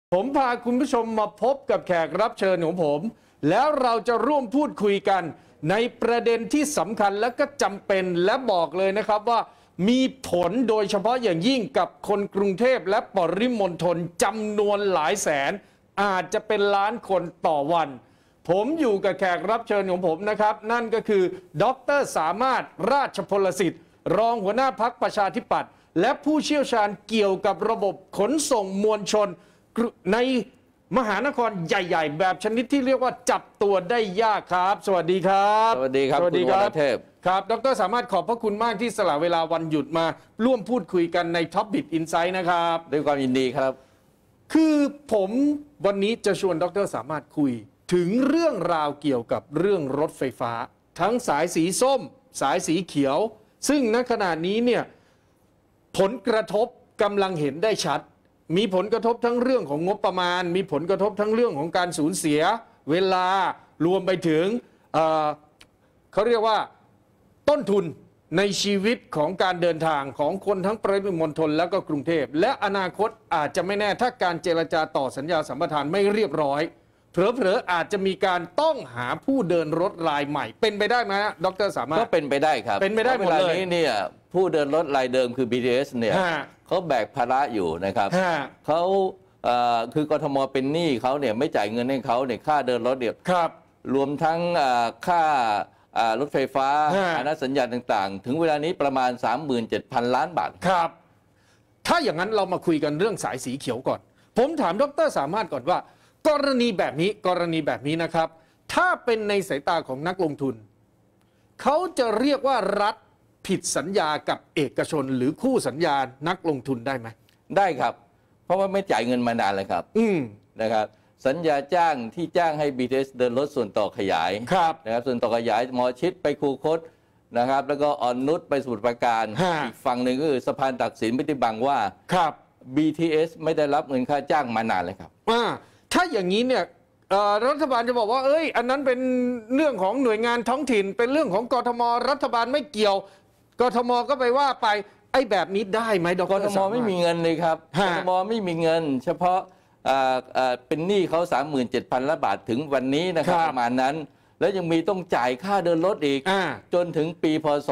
ผมพาคุณผู้ชมมาพบกับแขกรับเชิญของผม แล้วเราจะร่วมพูดคุยกันในประเด็นที่สำคัญและก็จำเป็นและบอกเลยนะครับว่ามีผลโดยเฉพาะอย่างยิ่งกับคนกรุงเทพและปริมณฑลจำนวนหลายแสนอาจจะเป็นล้านคนต่อวันผมอยู่กับแขกรับเชิญของผมนะครับนั่นก็คือดร.สามารถราชพลสิทธิ์รองหัวหน้าพรรคประชาธิปัตย์และผู้เชี่ยวชาญเกี่ยวกับระบบขนส่งมวลชนในมหานครใหญ่ๆแบบชนิดที่เรียกว่าจับตัวได้ยากครับสวัสดีครับสวัสดีครับคุณวรเทพครับดร.สามารถขอบพระคุณมากที่สละเวลาวันหยุดมาร่วมพูดคุยกันในท็อปบิทอินไซต์นะครับด้วยความยินดีครับคือผมวันนี้จะชวนดร.สามารถคุยถึงเรื่องราวเกี่ยวกับเรื่องรถไฟฟ้าทั้งสายสีส้มสายสีเขียวซึ่งณขณะนี้เนี่ยผลกระทบกำลังเห็นได้ชัดมีผลกระทบทั้งเรื่องของงบประมาณมีผลกระทบทั้งเรื่องของการสูญเสียเวลารวมไปถึงเขาเรียกว่าต้นทุนในชีวิตของการเดินทางของคนทั้งปริมณฑลแล้วก็กรุงเทพและอนาคตอาจจะไม่แน่ถ้าการเจรจาต่อสัญญาสัมปทานไม่เรียบร้อยเผลอๆอาจจะมีการต้องหาผู้เดินรถรายใหม่เป็นไปได้ไหมดร.สามารถก็เป็นไปได้ครับเป็นไปได้หมดเลยเวลานี้เนี่ยผู้เดินรถรายเดิมคือ BTS เนี่ยเขาแบกภาระอยู่นะครับเขาคือกทมเป็นหนี้เขาเนี่ยไม่จ่ายเงินให้เขาเนี่ยค่าเดินรถเนี่ยรวมทั้งค่ารถไฟฟ้าอนุสัญญาต่างๆถึงเวลานี้ประมาณ 37,000 ล้านบาทครับถ้าอย่างนั้นเรามาคุยกันเรื่องสายสีเขียวก่อนผมถามดร.สามารถก่อนว่ากรณีแบบนี้นะครับถ้าเป็นในสายตาของนักลงทุนเขาจะเรียกว่ารัฐผิดสัญญากับเอกชนหรือคู่สัญญานักลงทุนได้ไหมได้ครับเพราะว่าไม่จ่ายเงินมานานเลยครับนะครับสัญญาจ้างที่จ้างให้ BTS เดินรถส่วนต่อขยายนะครับส่วนต่อขยายหมอชิดไปคูคตนะครับแล้วก็อ่อนนุชไปสมุทรปราการอีกฝั่งหนึ่งก็คือสะพานตักสินพิธีบังว่า BTS ไม่ได้รับเงินค่าจ้างมานานเลยครับถ้าอย่างนี้เนี่ยรัฐบาลจะบอกว่าอันนั้นเป็นเรื่องของหน่วยงานท้องถิ่นเป็นเรื่องของกทมรัฐบาลไม่เกี่ยวกทมก็ไปว่าไปแบบนี้ได้ไหมดร. กทมไม่มีเงินเลยครับกทมไม่มีเงินเฉพาะเป็นหนี้เขา 37,000 ล้านบาทถึงวันนี้นะครับประมาณนั้นแล้วยังมีต้องจ่ายค่าเดินรถอีกจนถึงปีพศ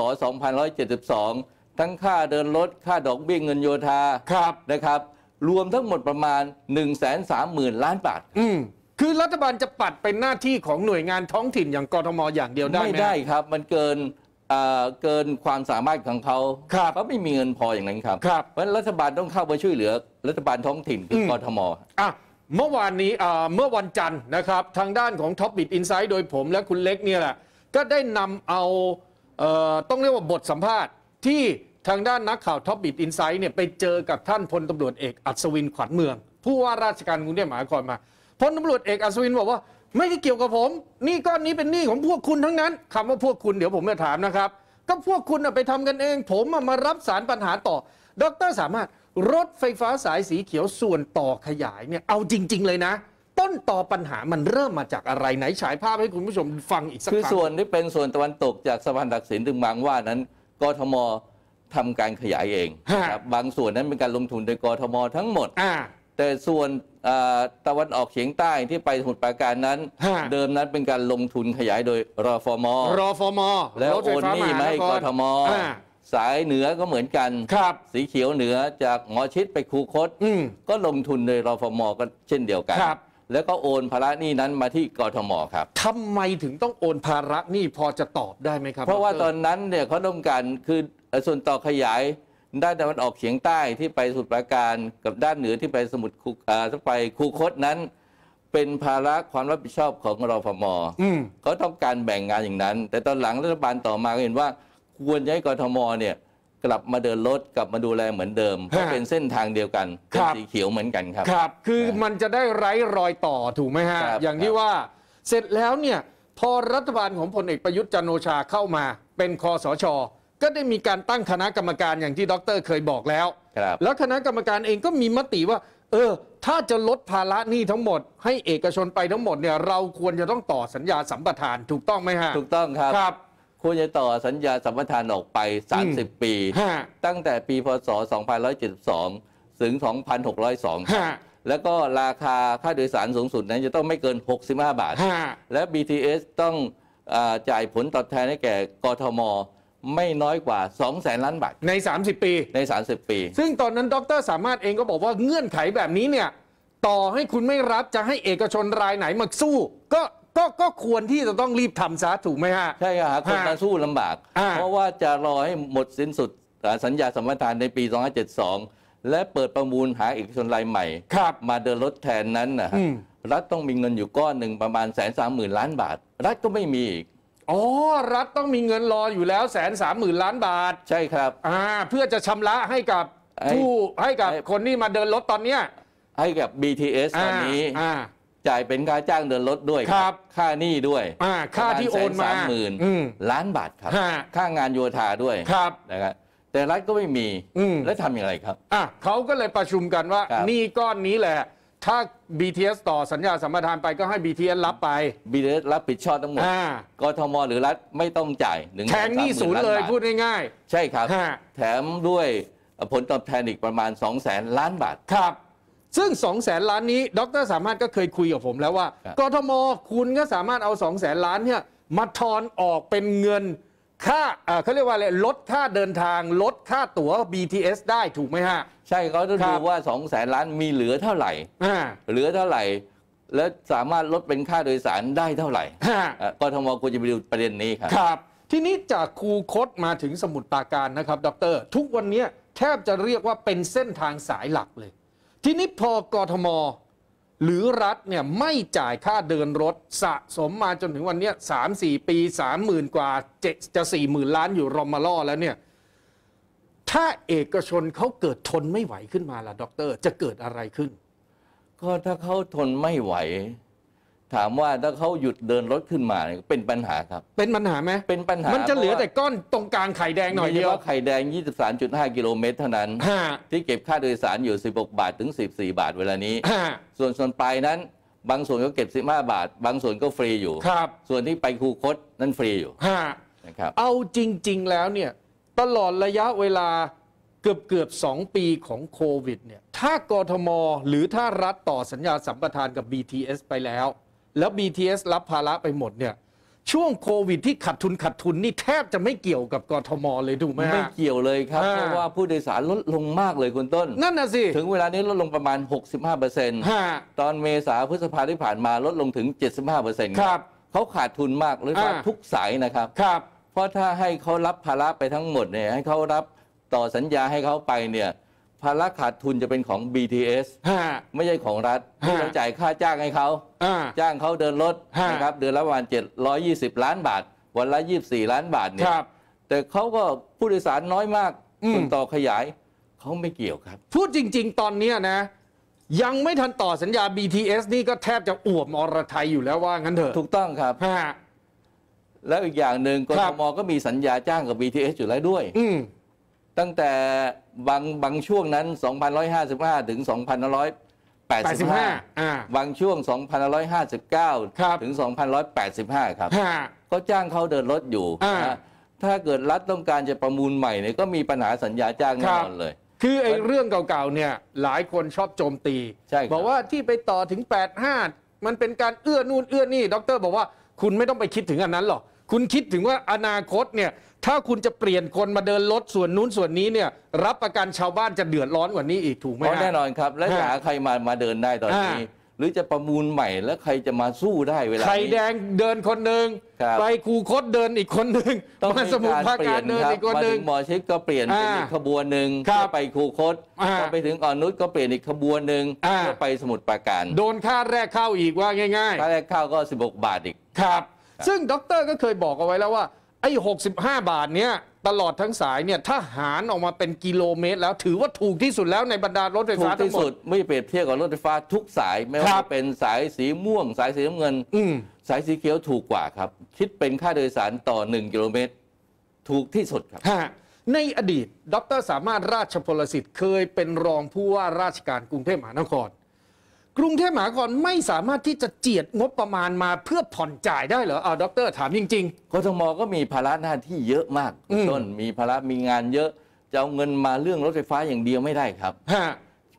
2572 ทั้งค่าเดินรถค่าดอกเบี้ยเงินโยธานะครับรวมทั้งหมดประมาณ 130,000 ล้านบาทคือรัฐบาลจะปัดเป็นหน้าที่ของหน่วยงานท้องถิ่นอย่างกทมอย่างเดียวได้ไหมไม่ได้ครับมันเกินความสามารถของเขาเขาไม่มีเงินพออย่างนั้นครับเพราะฉะนั้นรัฐบาลต้องเข้าไปช่วยเหลือรัฐบาลท้องถิ่นคือกทมเมื่อวานนี้เมื่อวันจันทร์นะครับทางด้านของ Top Bit Insight โดยผมและคุณเล็กเนี่ยแหละก็ได้นำเอาต้องเรียกว่าบทสัมภาษณ์ที่ทางด้านนักข่าว Top Bit Insight เนี่ยไปเจอกับท่านพลตำรวจเอกอัศวินขวัญเมืองผู้ว่าราชการกรุงเทพมหานครมาพลตำรวจเอกอัศวินบอกว่าไม่ได้เกี่ยวกับผมนี่ก้อนนี้เป็นหนี้ของพวกคุณทั้งนั้นคำว่าพวกคุณเดี๋ยวผมจะถามนะครับก็พวกคุณไปทำกันเองผมมารับสารปัญหาต่อดร.สามารถรถไฟฟ้าสายสีเขียวส่วนต่อขยายเนี่ยเอาจริงๆเลยนะต้นต่อปัญหามันเริ่มมาจากอะไรไหนฉายภาพให้คุณผู้ชมฟังอีกสักครั้งคือส่วนที่เป็นส่วนตะวันตกจากสะพานตักสินถึงบางว่านั้นกทมทำการขยายเองครับบางส่วนนั้นเป็นการลงทุนโดยกทมทั้งหมดแต่ส่วนตะวันออกเฉียงใต้ที่ไปสมุทรปราการนั้นเดิมนั้นเป็นการลงทุนขยายโดยรฟม.แล้วโอนหนี้มาให้กทม.สายเหนือก็เหมือนกันสีเขียวเหนือจากหมอชิดไปคูคตก็ลงทุนโดยรฟม.ก็เช่นเดียวกันแล้วก็โอนภาระหนี้นั้นมาที่กทม.ครับทำไมถึงต้องโอนภาระหนี้พอจะตอบได้ไหมครับเพราะว่าตอนนั้นเนี่ยเขาต้องการคือส่วนต่อขยายด้านตะวันออกเฉียงใต้ที่ไปสมุทรปราการกับด้านเหนือที่ไปไปคูคตนั้นเป็นภาระความรับผิดชอบของรฟม.เขาต้องการแบ่งงานอย่างนั้นแต่ตอนหลังรัฐบาลต่อมาเห็นว่าควรจะให้กทม.เนี่ยกลับมาเดินรถกลับมาดูแลเหมือนเดิมเพราะเป็นเส้นทางเดียวกันเป็นสีเขียวเหมือนกันครับคือมันจะได้ไร้รอยต่อถูกไหมฮะอย่างที่ว่าเสร็จแล้วเนี่ยพอรัฐบาลของพลเอกประยุทธ์จันทร์โอชาเข้ามาเป็นคสช.ก็ได้มีการตั้งคณะกรรมการอย่างที่ดร.เคยบอกแล้วแล้วคณะกรรมการเองก็มีมติว่าถ้าจะลดภาระหนี้ทั้งหมดให้เอกชนไปทั้งหมดเนี่ยเราควรจะต้องต่อสัญญาสัมปทานถูกต้องไหมฮะถูกต้องครับควรจะต่อสัญญาสัมปทานออกไป30 ปีตั้งแต่ปีพศ 2572 ถึง 2602 แล้วก็ราคาค่าโดยสารสูงสุดนั้นจะต้องไม่เกิน65 บาทและ BTS ต้องจ่ายผลตอบแทนให้แก่กทมไม่น้อยกว่า 200,000 ล้านบาทใน30 ปีใน30 ปีซึ่งตอนนั้นดร.สามารถเองก็บอกว่าเงื่อนไขแบบนี้เนี่ยต่อให้คุณไม่รับจะให้เอกชนรายไหนมาสู้ก็ควรที่จะต้องรีบทำซะถูกไหมฮะใช่ครับคนมาสู้ลำบากเพราะว่าจะรอให้หมดสิ้นสุดสัญญาสัมปทานในปี 2572 และเปิดประมูลหาเอกชนรายใหม่มาเดินรถแทนนั้นนะรัฐต้องมีเงินอยู่ก้อนหนึ่งประมาณ130,000 ล้านบาทรัฐก็ไม่มีอีกอ๋อรัฐต้องมีเงินรออยู่แล้ว130,000 ล้านบาทใช่ครับเพื่อจะชำระให้กับคนที่มาเดินรถตอนเนี้ยให้กับ BTS ตอนนี้จ่ายเป็นค่าจ้างเดินรถด้วยครับค่าหนี้ด้วยค่าที่โอนมา 130,000 ล้านบาทครับค่างานโยธาด้วยนะครับแต่รัฐก็ไม่มีแล้วทำอย่างไรครับเขาก็เลยประชุมกันว่านี่ก้อนนี้แหละถ้า BTS ต่อสัญญาสัมปทานไปก็ให้ BTS รับไป BTS รับผิดชอบทั้งหมดกทมหรือรัฐไม่ต้องจ่ายแทงหนี้ศูนย์เลยพูดง่ายๆใช่ครับแถมด้วยผลตอบแทนอีกประมาณ 200,000 ล้านบาทครับซึ่ง 200,000 ล้านนี้ดร.สามารถก็เคยคุยกับผมแล้วว่ากทมคุณก็สามารถเอา 200,000 ล้านเนี่ยมาทอนออกเป็นเงินค่าเขาเรียกว่าอะไรลดค่าเดินทางลดค่าตั๋ว BTS ได้ถูกไหมฮะใช่เขาต้องดูว่า 200,000 ล้านมีเหลือเท่าไหร่เหลือเท่าไหร่แล้วสามารถลดเป็นค่าโดยสารได้เท่าไหร่กทมควรจะไปดูประเด็นนี้ครับครับทีนี้จากคูคตมาถึงสมุทรปราการนะครับดร.ทุกวันนี้แทบจะเรียกว่าเป็นเส้นทางสายหลักเลยทีนี้พอกทมหรือรัฐเนี่ยไม่จ่ายค่าเดินรถสะสมมาจนถึงวันนี้ 3-4 ปี 30,000 กว่าจะ 40,000 ล้านอยู่รอมมาล่อแล้วเนี่ยถ้าเอกชนเขาเกิดทนไม่ไหวขึ้นมาล่ะดร.จะเกิดอะไรขึ้นก็ถ้าเขาทนไม่ไหวถามว่าถ้าเขาหยุดเดินรถขึ้นมาเป็นปัญหาครับเป็นปัญหาไหมเป็นปัญหามันจะเหลือแต่ก้อนตรงกลางไข่แดงหน่อยเดียวไข่แดง 23.5 กิโลเมตรเท่านั้นที่เก็บค่าโดยสารอยู่16 บาทถึง14 บาทเวลานี้ส่วนปลายนั้นบางส่วนก็เก็บ15 บาทบางส่วนก็ฟรีอยู่ส่วนที่ไปคูคตนั่นฟรีอยู่นะครับเอาจริงๆแล้วเนี่ยตลอดระยะเวลาเกือบ2 ปีของโควิดเนี่ยถ้ากทมหรือถ้ารัฐต่อสัญญาสัมปทานกับ BTS ไปแล้วBTS รับภาระไปหมดเนี่ยช่วงโควิดที่ขาดทุนนี่แทบจะไม่เกี่ยวกับกทมเลยถูกไหมไม่เกี่ยวเลยครับเพราะว่าผู้โดยสารลดลงมากเลยคุณต้นนั่นน่ะสิถึงเวลานี้ลดลงประมาณ 65%ตอนเมษาพฤษภาที่ผ่านมาลดลงถึง 75%ครับเขาขาดทุนมากเลยว่าทุกสายนะครับเพราะถ้าให้เขารับภาระไปทั้งหมดเนี่ยให้เขารับต่อสัญญาให้เขาไปเนี่ยภาระขาดทุนจะเป็นของ BTS ไม่ใช่ของรัฐที่เราจ่ายค่าจ้างให้เขาจ้างเขาเดินรถนะครับเดือนละประมาณ720 ล้านบาทวันละ24 ล้านบาทเนี่ยแต่เขาก็ผู้โดยสารน้อยมากส่วนต่อขยายเขาไม่เกี่ยวครับพูดจริงๆตอนนี้นะยังไม่ทันต่อสัญญา BTS นี่ก็แทบจะอวมอรไทยอยู่แล้วว่างั้นเถอะถูกต้องครับแล้วอีกอย่างหนึ่งกทมก็มีสัญญาจ้างกับ BTS อยู่แล้วด้วยตั้งแต่บางช่วงนั้น 2,155 ถึง 2,185 บางช่วง 2,159 ถึง 2,185 ครับเขาจ้างเขาเดินรถอยู่ถ้าเกิดรัฐต้องการจะประมูลใหม่เนี่ยก็มีปัญหาสัญญาจ้างแน่นอนเลยคือไอ้เรื่องเก่าๆเนี่ยหลายคนชอบโจมตีบอกว่าที่ไปต่อถึง 85 มันเป็นการเอื้อนู่นเอื้อนี่ดร.บอกว่าคุณไม่ต้องไปคิดถึงอันนั้นหรอกคุณคิดถึงว่าอนาคตเนี่ยถ้าคุณจะเปลี่ยนคนมาเดินรถส่วนนู้นส่วนนี้เนี่ยรับประกันชาวบ้านจะเดือดร้อนกว่านี้อีกถูกไหมแน่นอนครับและหาใครมาเดินได้ตอนนี้หรือจะประมูลใหม่แล้วใครจะมาสู้ได้เวลาไข่แดงเดินคนหนึ่งไปคูคตเดินอีกคนหนึ่งมาสมุทรปราการเดินอีกคนหนึ่งหมอชิดก็เปลี่ยนเป็นอีกขบวนหนึ่งไปคูคตพอไปถึงอ่อนนุชก็เปลี่ยนอีกขบวนหนึ่งเพื่อไปสมุทรปราการโดนค่าแรกเข้าอีกว่าง่ายๆค่าแรกเข้าก็16 บาทอีกครับซึ่งดร.ก็เคยบอกเอาไว้แล้วว่าไอ้65 บาทเนี้ยตลอดทั้งสายเนี่ยถ้าหารออกมาเป็นกิโลเมตรแล้วถือว่าถูกที่สุดแล้วในบรรดารถไฟฟ้าทั้งหมดไม่เปรียบเทียบกับรถไฟฟ้าทุกสายไม่ว่าจะเป็นสายสีม่วงสายสีน้ำเงินสายสีเขียวถูกกว่าครับคิดเป็นค่าโดยสารต่อ1 กิโลเมตรถูกที่สุดครับในอดีตดร.สามารถราชพลสิทธิ์เคยเป็นรองผู้ว่าราชการกรุงเทพมหานครกรุงเทพมหานครไม่สามารถที่จะเจียดงบประมาณมาเพื่อผ่อนจ่ายได้เหรอดร.ถามจริงๆกทมก็มีภาระหน้าที่เยอะมากต้นมีภาระมีงานเยอะจะเอาเงินมาเรื่องรถไฟฟ้าอย่างเดียวไม่ได้ครับแค่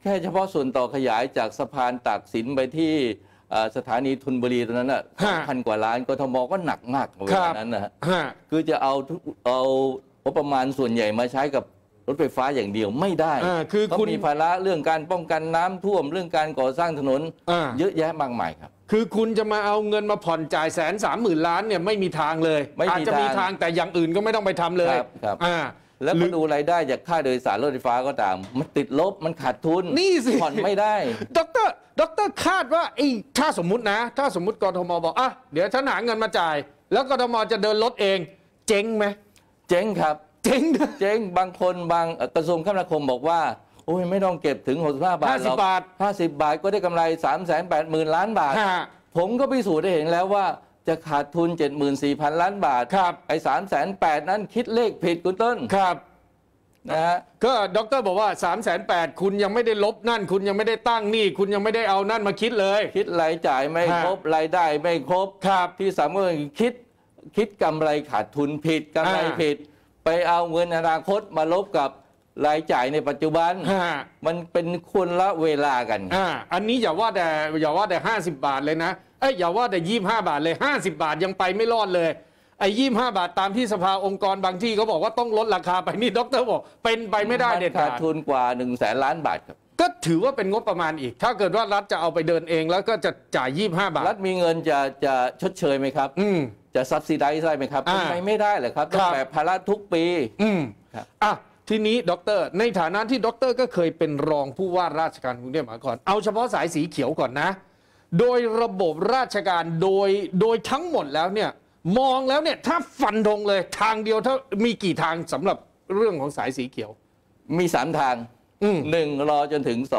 ค่เฉพาะส่วนต่อขยายจากสะพานตากสินไปที่สถานีธนบุรีตรงนั้นน่ะ1,000 กว่าล้านกทมก็หนักมากเวลานั้นนะฮะคือจะเอางบประมาณส่วนใหญ่มาใช้กับรถไฟฟ้าอย่างเดียวไม่ได้คือคุณมีภาระเรื่องการป้องกันน้ำท่วมเรื่องการก่อสร้างถนนเยอะแยะมากมายครับคือคุณจะมาเอาเงินมาผ่อนจ่าย130,000 ล้านเนี่ยไม่มีทางเลยอาจจะมีทางแต่อย่างอื่นก็ไม่ต้องไปทำเลยครับแล้วมาดูรายได้จากค่าโดยสารรถไฟฟ้าก็ตามมันติดลบมันขาดทุนนี่สิผ่อนไม่ได้ดรคาดว่าถ้าสมมุตินะถ้าสมมุติกทมบอกเดี๋ยวฉันหาเงินมาจ่ายแล้วกทมจะเดินรถเองเจ๊งไหมเจ๊งครับเจ๊งบางคนบางกระทรวงคมนาคมบอกว่าโอ้ยไม่ต้องเก็บถึง65 บาทหรอก50 บาทก็ได้กำไร 380,000 ล้านบาทผมก็พิสูจน์ได้เห็นแล้วว่าจะขาดทุน 74,000 ล้านบาทไอ้380,000นั้นคิดเลขผิดคุณต้นครับนะฮะก็ดรบอกว่า380,000คุณยังไม่ได้ลบนั่นคุณยังไม่ได้ตั้งนี่คุณยังไม่ได้เอานั่นมาคิดเลยคิดรายจ่ายไม่ครบรายได้ไม่ครบที่สำคัญคิดกำไรขาดทุนผิดกำไรผิดไปเอาเงินอนาคตมาลบกับรายจ่ายในปัจจุบันมันเป็นคนละเวลากันอันนี้อย่าว่าแต่50 บาทเลยนะอย่าว่าแต่25 บาทเลย50 บาทยังไปไม่รอดเลย25 บาทตามที่สภาองค์กรบางที่เขาบอกว่าต้องลดราคาไปนี่ดรบอกเป็นไปไม่ได้เด็ดขาดทุนกว่า100,000 ล้านบาทครับก็ถือว่าเป็นงบประมาณอีกถ้าเกิดว่ารัฐจะเอาไปเดินเองแล้วก็จะจ่าย25 บาทรัฐมีเงินจะชดเชยไหมครับจะซับซิไดซ์ได้ไหมครับไม่ได้เลยครับต้องแบกภาระทุกปีทีนี้ดรในฐานะที่ดรก็เคยเป็นรองผู้ว่าราชการกรุงเทพมหานครเอาเฉพาะสายสีเขียวก่อนนะโดยระบบราชการโดยทั้งหมดแล้วเนี่ยมองแล้วเนี่ยถ้าฟันธงเลยทางเดียวถ้ามีกี่ทางสำหรับเรื่องของสายสีเขียวมี3 ทาง1รอจนถึง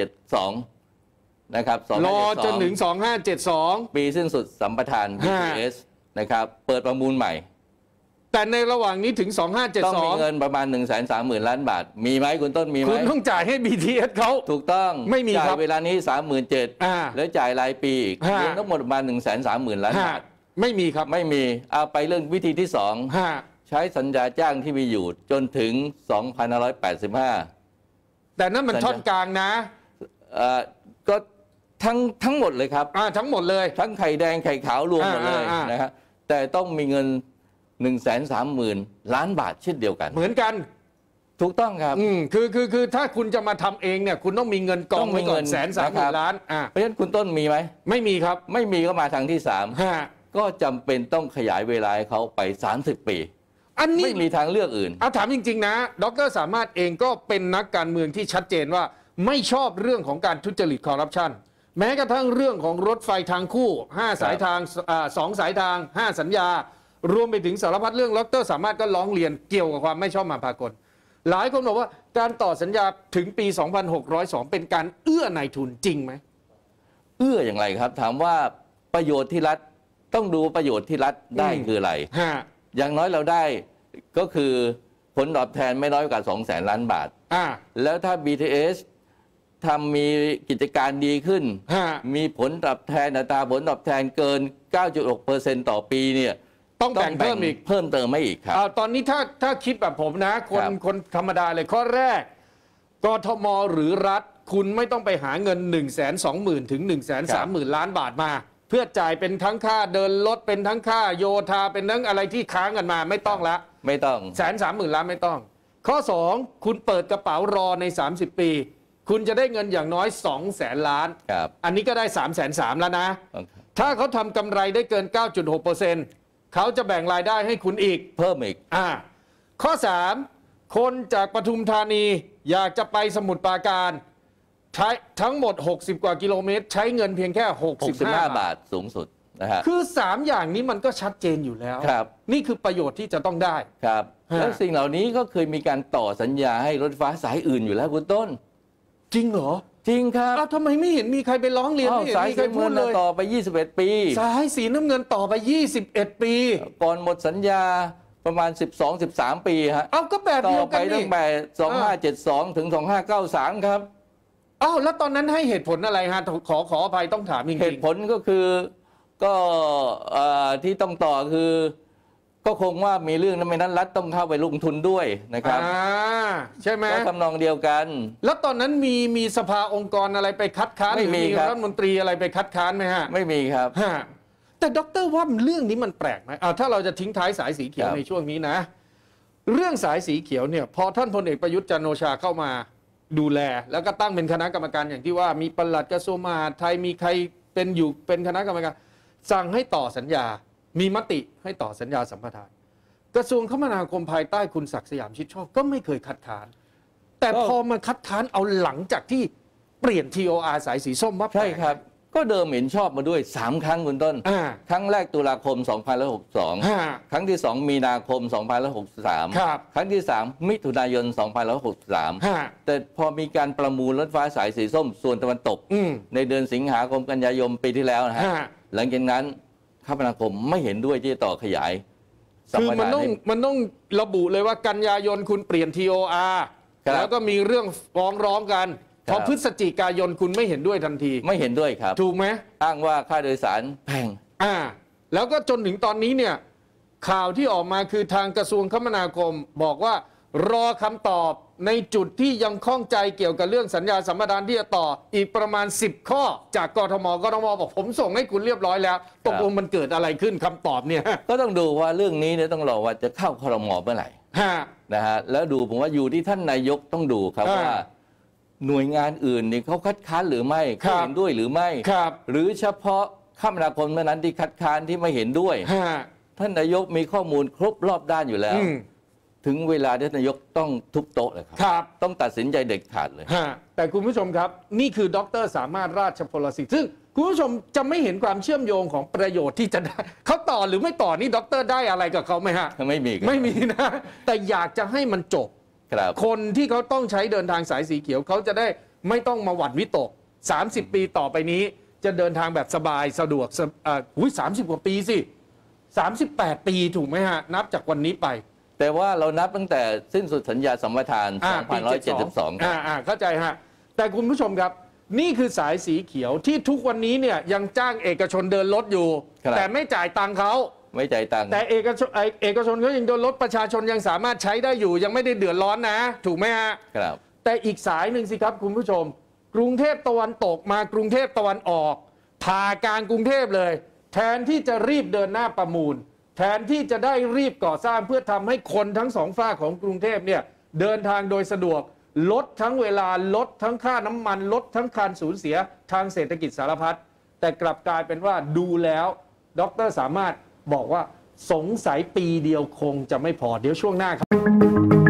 2572นะครับรอจนถึง2572 ปีสิ้นสุดสัมปทาน BTS นะครับเปิดประมูลใหม่แต่ในระหว่างนี้ถึง2572 ต้องมีเงินประมาณ130,000 ล้านบาทมีไหมคุณต้นมีไหมคุณต้องจ่ายให้ BTS เขาถูกต้องไม่มีครับจ่ายเวลานี้37,000แล้วจ่ายรายปีอีกรวมทั้งหมดประมาณ130,000 ล้านบาทไม่มีครับไม่มีเอาไปเรื่องวิธีที่2ใช้สัญญาจ้างที่มีอยู่จนถึง2585 แต่นั่นมันท่อนกลางนะก็ทั้งหมดเลยครับทั้งหมดเลยทั้งไข่แดงไข่ขาวรวมหมดเลยนะครับแต่ต้องมีเงิน130,000 ล้านบาทเช่นเดียวกันเหมือนกันถูกต้องครับคือถ้าคุณจะมาทำเองเนี่ยคุณต้องมีเงินกองไว้ก่อน130,000 ล้านเพราะฉะนั้นคุณต้นมีไหมไม่มีครับไม่มีก็มาทางที่3ก็จำเป็นต้องขยายเวลาให้เขาไป30 ปีอันนี้ไม่มีทางเลือกอื่นถามจริงๆนะดร.สามารถเองก็เป็นนักการเมืองที่ชัดเจนว่าไม่ชอบเรื่องของการทุจริตคอร์รัปชันแม้กระทั่งเรื่องของรถไฟทางคู่5 สายทาง2 สายทาง5 สัญญารวมไปถึงสารพัดเรื่องดร.สามารถก็ร้องเรียนเกี่ยวกับความไม่ชอบมาพากลหลายคนบอกว่าการต่อสัญญาถึงปี2602เป็นการเอื้อนายทุนจริงไหมเอื้ออย่างไรครับถามว่าประโยชน์ที่รัฐต้องดูประโยชน์ที่รัฐได้คืออะไรอย่างน้อยเราได้ก็คือผลตอบแทนไม่น้อยกว่า200,000 ล้านบาทแล้วถ้า BTS ทำมีกิจการดีขึ้นมีผลตอบแทนอัตราผลตอบแทนเกิน 9.6% ต่อปีเนี่ยต้องแบ่งเพิ่มอีกเพิ่มเติมไม่อีกครับตอนนี้ถ้าคิดแบบผมนะคนธรรมดาเลยข้อแรกกทมหรือรัฐคุณไม่ต้องไปหาเงิน 120,000 ถึง 130,000 ล้านบาทมาเพื่อจ่ายเป็นทั้งค่าเดินรถเป็นทั้งค่าโยธาเป็นทั้งอะไรที่ค้างกันมาไม่ต้องละไม่ต้อง 130,000 ล้านไม่ต้องข้อ2คุณเปิดกระเป๋ารอใน30 ปีคุณจะได้เงินอย่างน้อย200,000 ล้านอันนี้ก็ได้330,000 แล้วนะถ้าเขาทำกำไรได้เกิน 9.6%เขาจะแบ่งรายได้ให้คุณอีกเพิ่มอีกข้อ3คนจากปทุมธานีอยากจะไปสมุทรปราการใช้ทั้งหมด60 กว่ากิโลเมตรใช้เงินเพียงแค่65 บาทสูงสุดนะฮะคือ3อย่างนี้มันก็ชัดเจนอยู่แล้วครับนี่คือประโยชน์ที่จะต้องได้ครับแล้วสิ่งเหล่านี้ก็เคยมีการต่อสัญญาให้รถไฟฟ้าสายอื่นอยู่แล้วคุณต้นจริงเหรอจริงครับทำไมไม่เห็นมีใครไปร้องเรียนไม่เห็นมีใครพูดเลยต่อไป21 ปีสายสีน้ำเงินต่อไป21 ปีก่อนหมดสัญญาประมาณ12-13 ปีฮะก็แบบเดียวกันนี่ต่อไปตั้งแต่2572 ถึง 2593 ครับแล้วตอนนั้นให้เหตุผลอะไรฮะขออภัยต้องถามจริงๆเหตุผลก็คือก็ที่ต้องต่อคือก็คงว่ามีเรื่องนั้นไม่นั้นรัฐต้องเข้าไปลงทุนด้วยนะครับใช่ไหมก็ทำนองเดียวกันแล้วตอนนั้นมีสภาองค์กรอะไรไปคัดค้านไม่มีครับรัฐมนตรีอะไรไปคัดค้านไหมฮะไม่มีครับแต่ดร.ว่าเรื่องนี้มันแปลกไหมถ้าเราจะทิ้งท้ายสายสีเขียวในช่วงนี้นะเรื่องสายสีเขียวเนี่ยพอท่านพลเอกประยุทธ์จันทร์โอชาเข้ามาดูแลแล้วก็ตั้งเป็นคณะกรรมการอย่างที่ว่ามีปลัดกระทรวงมหาดไทยมีใครเป็นคณะกรรมการสั่งให้ต่อสัญญามีมติให้ต่อสัญญาสัมปทานกระทรวงคมนาคมภายใต้คุณศักดิ์สยามชิดชอบก็ไม่เคยคัดค้านแต่พอมาคัดค้านเอาหลังจากที่เปลี่ยน TOR สายสีส้มว่าใช่ครับก็เดิมเห็นชอบมาด้วย3ครั้งคุณต้นครั้งแรกตุลาคม2562ครั้งที่2มีนาคม2563ครั้งที่3มิถุนายน2563แต่พอมีการประมูลรถไฟสายสีส้มส่วนตะวันตกในเดือนสิงหาคมกันยายนปีที่แล้วนะฮะหลังจากนั้นคมนาคมไม่เห็นด้วยที่จะต่อขยายคือมันต้องระบุเลยว่ากันยายนคุณเปลี่ยน TOR แล้วก็มีเรื่องฟ้องร้องกันพอพฤศจิกายนคุณไม่เห็นด้วยทันทีไม่เห็นด้วยครับถูกไหมอ้างว่าค่าโดยสารแพงแล้วก็จนถึงตอนนี้เนี่ยข่าวที่ออกมาคือทางกระทรวงคมนาคมบอกว่ารอคำตอบในจุดที่ยังข้องใจเกี่ยวกับเรื่องสัญญาสัมปทานที่จะต่ออีกประมาณ10ข้อจากกทมบอกผมส่งให้คุณเรียบร้อยแล้วตกลงมันเกิดอะไรขึ้นคำตอบเนี่ยก็ต้องดูว่าเรื่องนี้เนี่ยต้องรอว่าจะเข้าครม.เมื่อไหร่นะฮะแล้วดูผมว่าอยู่ที่ท่านนายกต้องดูครับว่าหน่วยงานอื่นนี่เขาคัดค้านหรือไม่เขาเห็นด้วยหรือไม่หรือเฉพาะคมนาคมเท่านั้นที่คัดค้านที่ไม่เห็นด้วยท่านนายกมีข้อมูลครบรอบด้านอยู่แล้วถึงเวลาที่นายกต้องทุบโต๊ะเลยครับต้องตัดสินใจเด็ดขาดเลยแต่คุณผู้ชมครับนี่คือดร.สามารถราชพลสิทธิ์ซึ่งคุณผู้ชมจะไม่เห็นความเชื่อมโยงของประโยชน์ที่จะได้เขาต่อหรือไม่ต่อนี่ดร.ได้อะไรกับเขาไหมฮะไม่มีนะแต่อยากจะให้มันจบคนที่เขาต้องใช้เดินทางสายสีเขียวเขาจะได้ไม่ต้องมาหวั่นวิตก30 ปีต่อไปนี้จะเดินทางแบบสบายสะดวก30 กว่าปีสิ38 ปีถูกไหมฮะนับจากวันนี้ไปแต่ว่าเรานับตั้งแต่สิ้นสุดสัญญาสัมปทาน2572 เข้าใจฮะแต่คุณผู้ชมครับนี่คือสายสีเขียวที่ทุกวันนี้เนี่ยยังจ้างเอกชนเดินรถอยู่แต่ไม่จ่ายตังค์เขาไม่จ่ายตังค์แต่เอกชนเขายังโดนรถประชาชนยังสามารถใช้ได้อยู่ยังไม่ได้เดือดร้อนนะถูกไหมฮะครับแต่อีกสายหนึ่งสิครับคุณผู้ชมกรุงเทพตะวันตกมากรุงเทพตะวันออกผ่ากลางกรุงเทพเลยแทนที่จะรีบเดินหน้าประมูลแทนที่จะได้รีบก่อสร้างเพื่อทำให้คนทั้งสองฝ่ายของกรุงเทพเนี่ยเดินทางโดยสะดวกลดทั้งเวลาลดทั้งค่าน้ำมันลดทั้งการสูญเสียทางเศรษฐกิจสารพัดแต่กลับกลายเป็นว่าดูแล้วดร.สามารถบอกว่าสงสัยปีเดียวคงจะไม่พอเดี๋ยวช่วงหน้าครับ